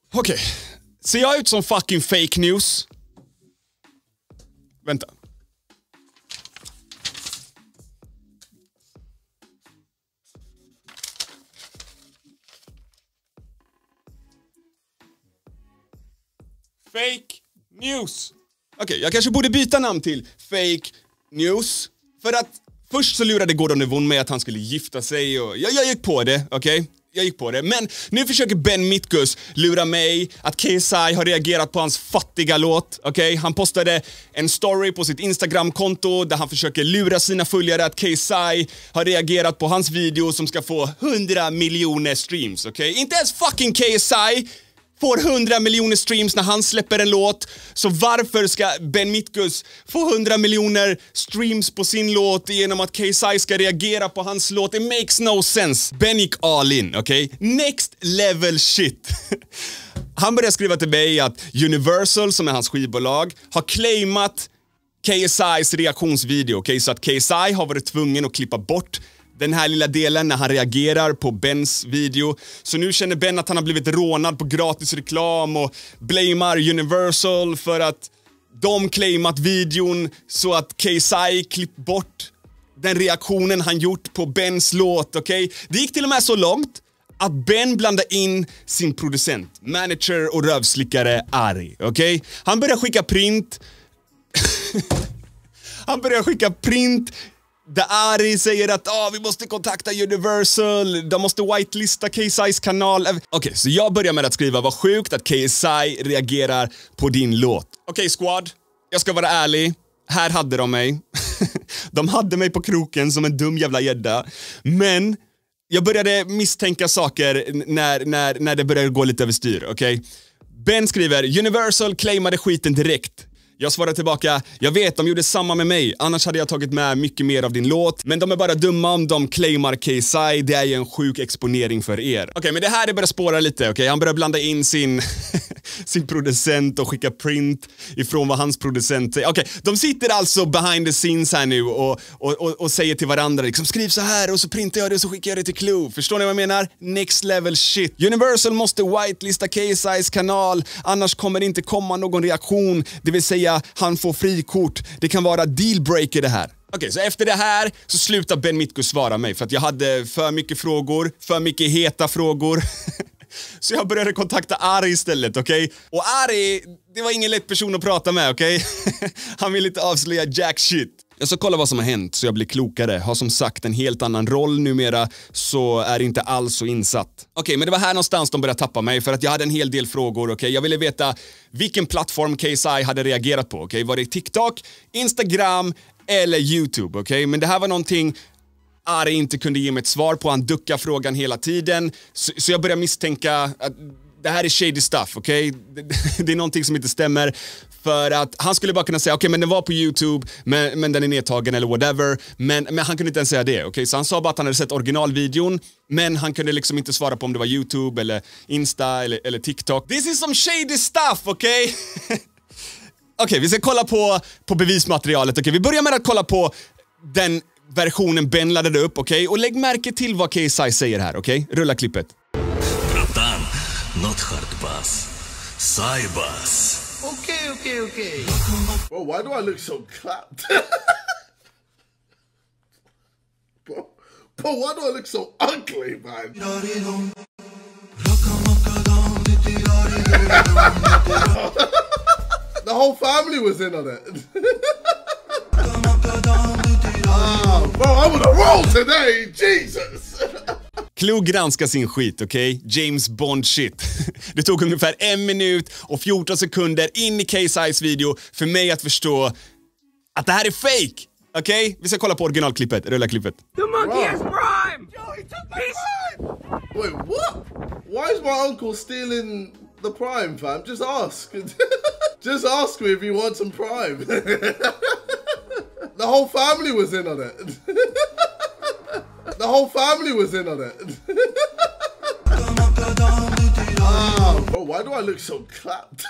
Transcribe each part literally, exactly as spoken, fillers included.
Okej, okay. Ser jag ut som fucking fake news? Vänta. Fake news. Okej, okay, jag kanske borde byta namn till Fake News. För att först så lurade Gordon Nevon med att han skulle gifta sig och jag, jag gick på det, okej? Okay? Jag gick på det. Men nu försöker Ben Mitkus lura mig att K S I har reagerat på hans fattiga låt, okej? Okay? Han postade en story på sitt Instagram-konto där han försöker lura sina följare att K S I har reagerat på hans video som ska få hundra miljoner streams, okej? Okay? Inte ens fucking K S I får hundra miljoner streams när han släpper en låt. Så varför ska Ben Mitkus få hundra miljoner streams på sin låt genom att K S I ska reagera på hans låt? It makes no sense. Ben gick all in, okej? Okay? Next level shit. Han började skriva till mig att Universal, som är hans skivbolag, har claimat K S I's reaktionsvideo, okej? Okay? Så att K S I har varit tvungen att klippa bort den här lilla delen när han reagerar på Bens video. Så nu känner Ben att han har blivit rånad på gratis reklam och blamear Universal för att de claimat videon så att K S I klippt bort den reaktionen han gjort på Bens låt, okej? Okay? Det gick till och med så långt att Ben blandade in sin producent, manager och rövslickare Ari, okej? Okay? Han började skicka print. Han började skicka print där Ari säger att ah, vi måste kontakta Universal, de måste whitelista K S I's kanal. Okej, okay, så jag börjar med att skriva vad sjukt att K S I reagerar på din låt. Okej, okay, squad, jag ska vara ärlig. Här hade de mig. De hade mig på kroken som en dum jävla gädda. Men jag började misstänka saker när, när, när det började gå lite överstyr, okej? Okay? Ben skriver, Universal claimade skiten direkt. Jag svarar tillbaka, jag vet, de gjorde samma med mig. Annars hade jag tagit med mycket mer av din låt. Men de är bara dumma om de claimar K S I. Det är ju en sjuk exponering för er. Okej, okay, men det här är bara spåra lite, okej? Okay? Han börjar blanda in sin, sin producent och skicka print ifrån vad hans producent säger. Okej, okay, de sitter alltså behind the scenes här nu och, och, och, och säger till varandra liksom, skriv så här och så printar jag det och så skickar jag det till Clue. Förstår ni vad jag menar? Next level shit. Universal måste whitelista K S I's kanal. Annars kommer det inte komma någon reaktion. Det vill säga han får frikort. Det kan vara dealbreaker det här. Okej, okay, så efter det här så slutar Ben Mitkus svara mig för att jag hade för mycket frågor, för mycket heta frågor. Så jag började kontakta Ari istället, okej? Okay? Och Ari, det var ingen lätt person att prata med, okej? Okay? Han vill inte avslöja jack shit. Jag ska kolla vad som har hänt så jag blir klokare. Har som sagt en helt annan roll numera, så är inte alls så insatt. Okej, okay, men det var här någonstans de började tappa mig för att jag hade en hel del frågor, okej? Okay? Jag ville veta vilken plattform K S I hade reagerat på, okej? Okay? Var det TikTok, Instagram eller YouTube, okej? Okay? Men det här var någonting Ari inte kunde ge mig ett svar på. Han duckar frågan hela tiden. Så, så jag började misstänka att det här är shady stuff, okej? Okay? Det, det är någonting som inte stämmer. För att han skulle bara kunna säga, okej, okay, men den var på YouTube, men, men den är nedtagen eller whatever. Men, men han kunde inte ens säga det, okej? Okay? Så han sa bara att han hade sett originalvideon, men han kunde liksom inte svara på om det var YouTube eller Insta eller, eller TikTok. This is some shady stuff, okej? Okay? Okej, okay, vi ska kolla på, på bevismaterialet, okej? Okay? Vi börjar med att kolla på den versionen Ben laddade upp, okej? Okay? Och lägg märke till vad K S I säger här, okej? Okay? Rulla klippet. Brattan, not hard bass. Saibas. Okay, okay, okay. Bro, why do I look so clapped? bro, bro, why do I look so ugly, man? The whole family was in on it. Oh, bro, I'm on a roll today, Jesus! Clue granskar sin skit, okej? Okay? James Bond shit. Det tog ungefär en minut och fjorton sekunder in i K S I's video för mig att förstå att det här är fake. Okej? Okay? Vi ska kolla på originalklippet. Rulla klippet. The monkey has prime! Yo, he took my prime! Wait, what? Why is my uncle stealing the prime, fam? Just ask. Just ask me if you want some prime. The whole family was in on it. The whole family was in on it. Oh, bro, why do I look so clapped?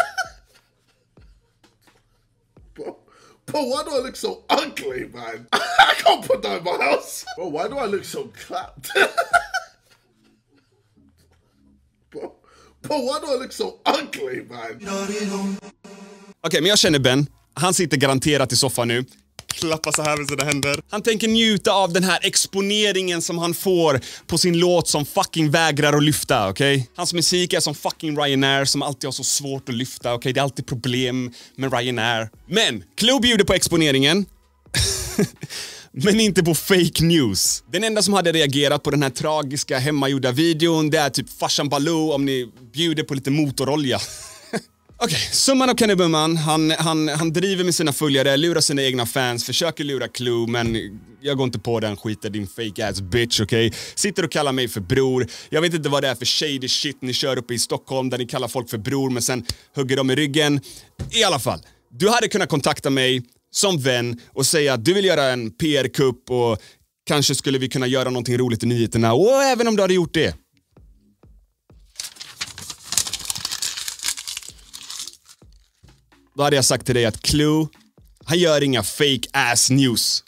bro, bro, why do I look so ugly, man? I can't put that in my house. Bro, why do I look so clapped? bro, Paul, why do I look so ugly, man? Okej, okay, men jag känner Ben. Han sitter garanterat i soffan nu. Klappar så här med sina händer. Han tänker njuta av den här exponeringen som han får på sin låt som fucking vägrar att lyfta, okej? Okay? Hans musik är som fucking Ryanair som alltid har så svårt att lyfta, okej? Okay? Det är alltid problem med Ryanair. Men Clue bjuder på exponeringen. Men inte på fake news. Den enda som hade reagerat på den här tragiska hemmagjorda videon, det är typ farsan Baloo om ni bjuder på lite motorolja. Okej, okay, summan av Kenny Bumman, han, han, han driver med sina följare, lurar sina egna fans, försöker lura Clue, men jag går inte på den skiten, din fake ass bitch, okej? Okay? Sitter och kallar mig för bror. Jag vet inte vad det är för shady shit ni kör uppe i Stockholm där ni kallar folk för bror, men sen hugger de i ryggen. I alla fall, du hade kunnat kontakta mig som vän och säga att du vill göra en P R-kupp och kanske skulle vi kunna göra någonting roligt i nyheterna, och även om du hade gjort det. Då hade jag sagt till dig att Clue, han gör inga fake ass news.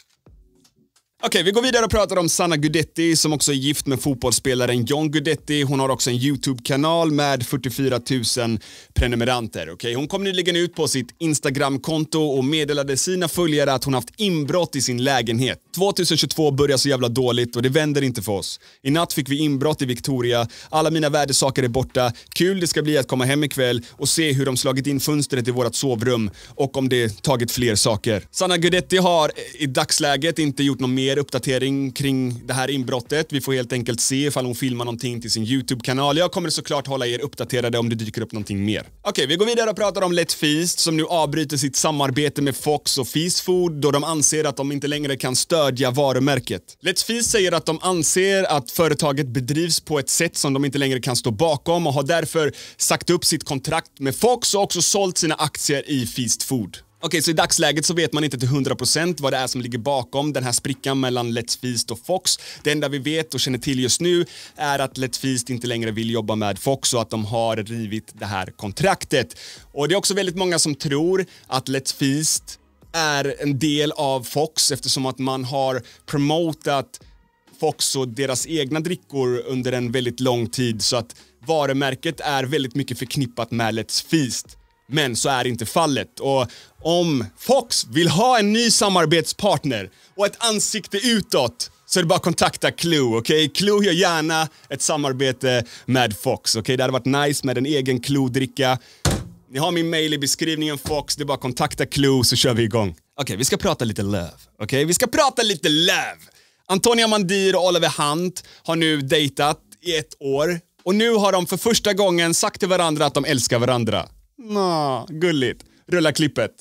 Okej, okay, vi går vidare och pratar om Sanna Guidetti som också är gift med fotbollsspelaren John Guidetti. Hon har också en YouTube-kanal med fyrtiofyra tusen prenumeranter. Okay? Hon kom nyligen ut på sitt Instagram-konto och meddelade sina följare att hon haft inbrott i sin lägenhet. tjugohundratjugotvå börjar så jävla dåligt och det vänder inte för oss. I natt fick vi inbrott i Victoria. Alla mina värdesaker är borta. Kul det ska bli att komma hem ikväll och se hur de slagit in fönstret i vårt sovrum och om det tagit fler saker. Sanna Guidetti har i dagsläget inte gjort någon mer uppdatering kring det här inbrottet. Vi får helt enkelt se ifall hon filmar någonting till sin YouTube-kanal. Jag kommer såklart hålla er uppdaterade om det dyker upp någonting mer. Okej, okay, vi går vidare och pratar om Let's Feast som nu avbryter sitt samarbete med Fox och Feast Food då de anser att de inte längre kan stödja varumärket. Let's Feast säger att de anser att företaget bedrivs på ett sätt som de inte längre kan stå bakom och har därför sagt upp sitt kontrakt med Fox och också sålt sina aktier i Feast Food. Okej, okay, så i dagsläget så vet man inte till hundra procent vad det är som ligger bakom den här sprickan mellan Let's Feast och Fox. Det enda vi vet och känner till just nu är att Let's Feast inte längre vill jobba med Fox och att de har rivit det här kontraktet. Och det är också väldigt många som tror att Let's Feast är en del av Fox eftersom att man har promotat Fox och deras egna drickor under en väldigt lång tid så att varumärket är väldigt mycket förknippat med Let's Feast. Men så är inte fallet och om Fox vill ha en ny samarbetspartner och ett ansikte utåt så är det bara att kontakta Clue, okej? Okay? Clue gör gärna ett samarbete med Fox, okej? Okay? Det hade varit nice med en egen Clue-dricka. Ni har min mail i beskrivningen Fox, det är bara att kontakta Clue så kör vi igång. Okej, okay, vi ska prata lite love, okej? Okay? Vi ska prata lite love! Antonia Mandir och Oliver Hunt har nu dejtat i ett år och nu har de för första gången sagt till varandra att de älskar varandra. Nå, gulligt. Rulla klippet.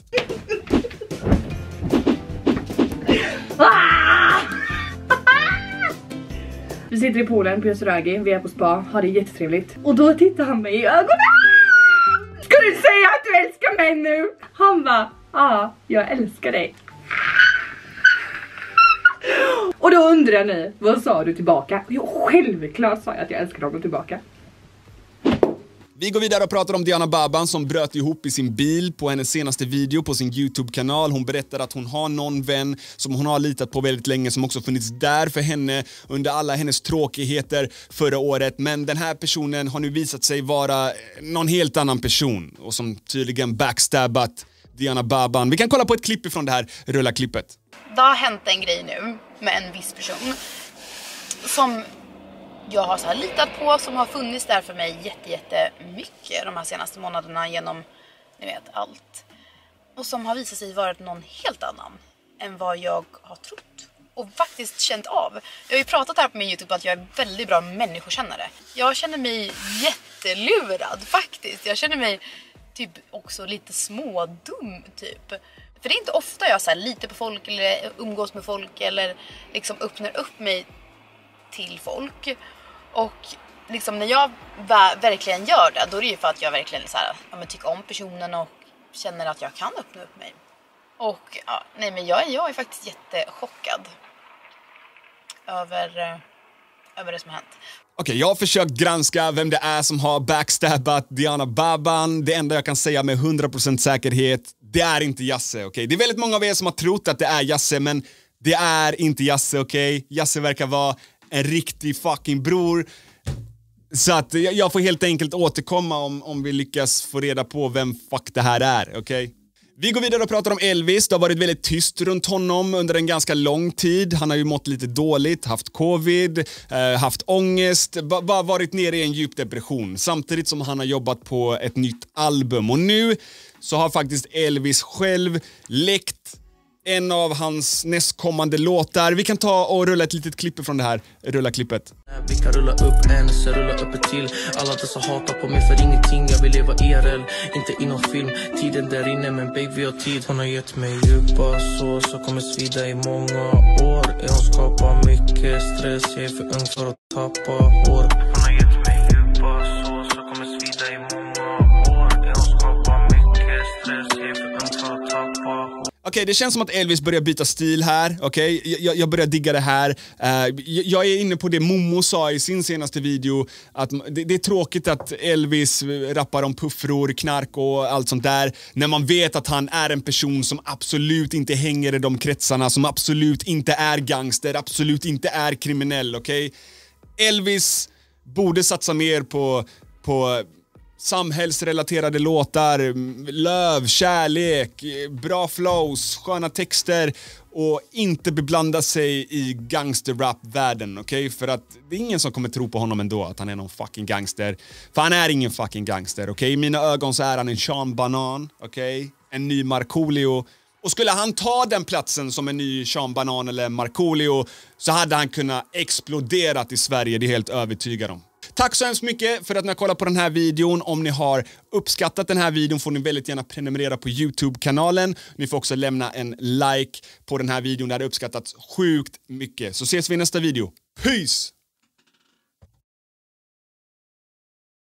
Vi sitter i poolen på Yasuragi, vi är på spa, har det jättetrevligt. Och då tittar han mig i ögonen. Ska du säga att du älskar mig nu? Han bara, ja, jag älskar dig. Och då undrar jag nu, vad sa du tillbaka? Jo, självklart sa jag att jag älskar honom tillbaka. Vi går vidare och pratar om Diana Baban som bröt ihop i sin bil på hennes senaste video på sin YouTube-kanal. Hon berättar att hon har någon vän som hon har litat på väldigt länge som också funnits där för henne under alla hennes tråkigheter förra året. Men den här personen har nu visat sig vara någon helt annan person och som tydligen backstabbat Diana Baban. Vi kan kolla på ett klipp ifrån det här rulla-klippet. Det har hänt en grej nu med en viss person som jag har så här litat på, som har funnits där för mig jätte, jätte mycket de här senaste månaderna genom, ni vet, allt. Och som har visat sig vara någon helt annan än vad jag har trott. Och faktiskt känt av. Jag har ju pratat här på min YouTube att jag är väldigt bra människokännare. Jag känner mig jättelurad faktiskt. Jag känner mig typ också lite smådum typ. För det är inte ofta jag så här litar på folk eller umgås med folk eller liksom öppnar upp mig till folk. Och liksom när jag verkligen gör det, då är det ju för att jag verkligen så här, ja, men tycker om personen och känner att jag kan öppna upp mig. Och ja, nej men jag, jag är faktiskt jättechockad över, över det som har hänt. Okej, okay, jag har försökt granska vem det är som har backstabbat Diana Baban. Det enda jag kan säga med hundra procent säkerhet, det är inte Jasse, okay? Det är väldigt många av er som har trott att det är Jasse, men det är inte Jasse, okej? Okay? Jasse verkar vara en riktig fucking bror. Så att jag, jag får helt enkelt återkomma om, om vi lyckas få reda på vem fuck det här är, okej? Okay? Vi går vidare och pratar om Elvis. Det har varit väldigt tyst runt honom under en ganska lång tid. Han har ju mått lite dåligt, haft covid, eh, haft ångest, bara varit nere i en djup depression. Samtidigt som han har jobbat på ett nytt album. Och nu så har faktiskt Elvis själv läckt en av hans nästkommande låtar. Vi kan ta och rulla ett litet klipp från det här. Rulla klippet. Vi kan rulla upp en, så rulla upp ett till. Alla dessa hatar på mig för ingenting. Jag vill leva I R L, inte i någon film. Tiden där inne, men baby vi har tid. Hon har gett mig djupa så, så kommer svida i många år. Hon skapar mycket stress, jag är för ung för att tappa hår. Hon har gett mig djupa så, så kommer svida i många år. Hon skapar mycket stress, jag är för ung för att tappa hår. Okej, okay, det känns som att Elvis börjar byta stil här, okej? Okay? Jag, jag börjar digga det här. Uh, jag är inne på det Momo sa i sin senaste video, att det, det är tråkigt att Elvis rappar om puffror, knark och allt sånt där, när man vet att han är en person som absolut inte hänger i de kretsarna, som absolut inte är gangster, absolut inte är kriminell, okej? Okay? Elvis borde satsa mer på... på samhällsrelaterade låtar, löv, kärlek, bra flows, sköna texter och inte beblanda sig i gangsterrap-världen, okej? Okay? För att det är ingen som kommer tro på honom ändå att han är någon fucking gangster. För han är ingen fucking gangster, okej? Okay? I mina ögon så är han en Sean Banan, okej? Okay? En ny Markoolio. Och skulle han ta den platsen som en ny Sean Banan eller Markoolio så hade han kunnat explodera i Sverige, det är helt övertygad om. Tack så hemskt mycket för att ni har kollat på den här videon. Om ni har uppskattat den här videon får ni väldigt gärna prenumerera på YouTube-kanalen. Ni får också lämna en like på den här videon. Det hade uppskattats sjukt mycket. Så ses vi i nästa video. Peace!